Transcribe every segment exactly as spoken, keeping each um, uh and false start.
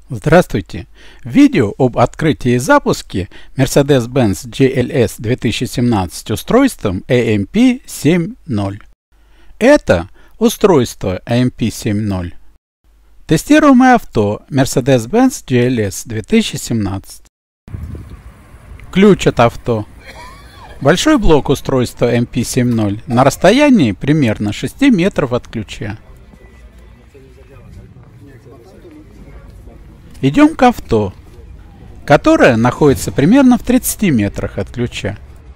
Здравствуйте! В видео об открытии и запуске Mercedes-Benz джи эл эс две тысячи семнадцать устройством эй эм пи семь ноль. Это устройство эй эм пи семь ноль. Тестируемое авто Mercedes-Benz джи эл эс две тысячи семнадцать. Ключ от авто. Большой блок устройства эй эм пи семь ноль на расстоянии примерно шести метров от ключа. Идем к авто, которое находится примерно в тридцати метрах от ключа.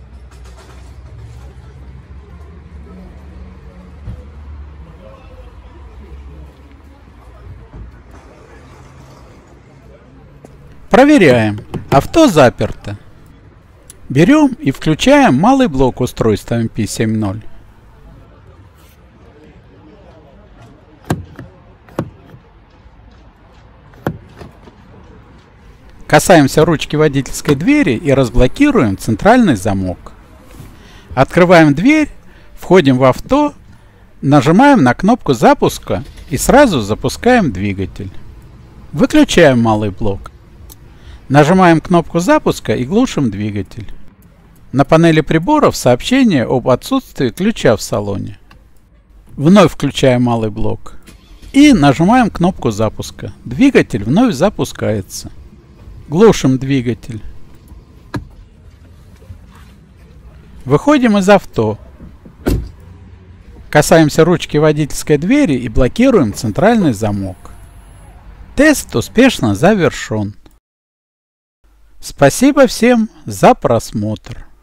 Проверяем. Авто заперто. Берем и включаем малый блок устройства эй эм пи семь ноль. Касаемся ручки водительской двери и разблокируем центральный замок. Открываем дверь, входим в авто, нажимаем на кнопку запуска и сразу запускаем двигатель. Выключаем малый блок. Нажимаем кнопку запуска и глушим двигатель. На панели приборов сообщение об отсутствии ключа в салоне. Вновь включаем малый блок и нажимаем кнопку запуска. Двигатель вновь запускается. Глушим двигатель. Выходим из авто. Касаемся ручки водительской двери и блокируем центральный замок. Тест успешно завершен. Спасибо всем за просмотр.